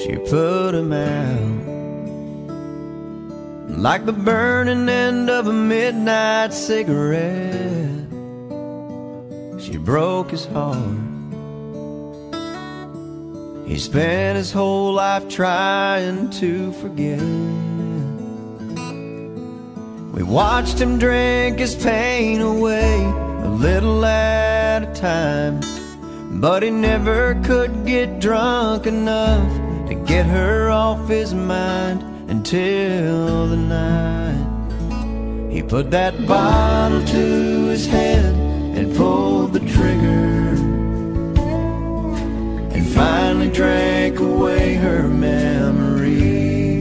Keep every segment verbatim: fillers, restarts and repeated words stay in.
she put him out. Like the burning end of a midnight cigarette, she broke his heart. He spent his whole life trying to forget. We watched him drink his pain away, a little at a time, but he never could get drunk enough to get her off his mind until the night he put that bottle to his head and pulled the trigger, and finally drank away her memory.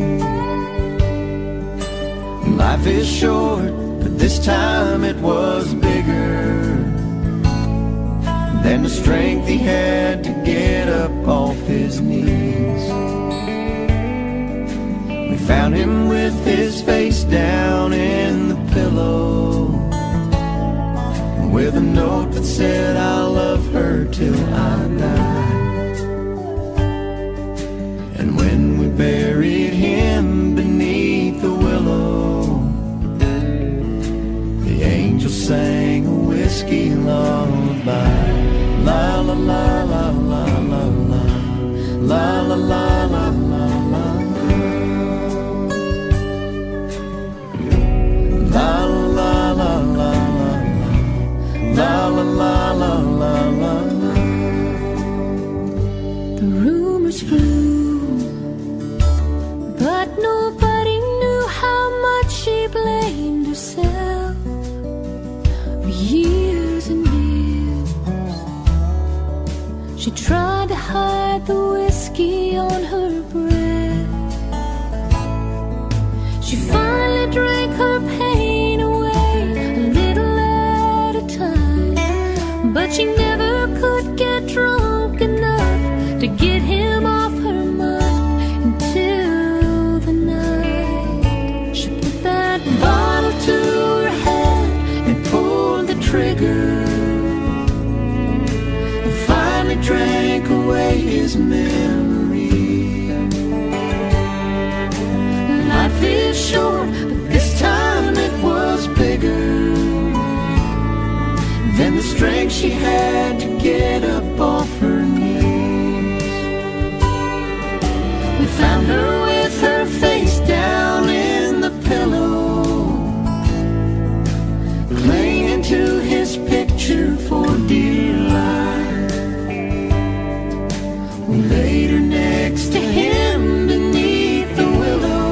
Life is short, but this time it was bigger than the strength he had to get up off his knees. We found him with his face down in the pillow, with a note that said, "I'll love her till I die." And when we buried him beneath the willow, the angel sang a whiskey lullaby. La la la la la la la, la la la la la la, la la la la la, la la la la la la. The rumors flew, but nobody knew how much she blamed herself for years and years. She tried to hide the whiskey on her breath. She finally drank her pain away, a little at a time, but she never could get drunk enough to get him off her mind until the night she put that bottle to her head and pulled the trigger, and finally drank away his memory. Life is short, but this time it was bigger than the strength she had to get up off her knees. We found her with her face down in the pillow, clinging to his picture for dear life. We laid her next to him beneath the willow,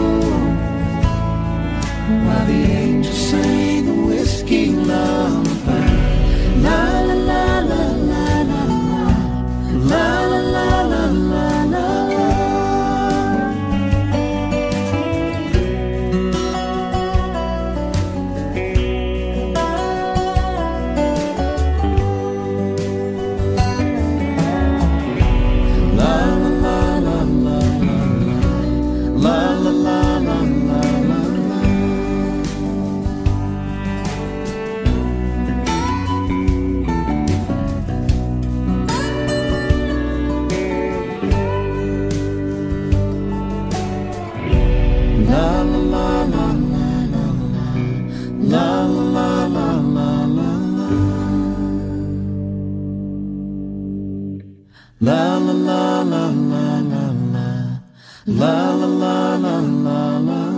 while the angel sang a whiskey lullaby. La la la la la la la, la la la la la la. La la la la la la la, la la la la la la.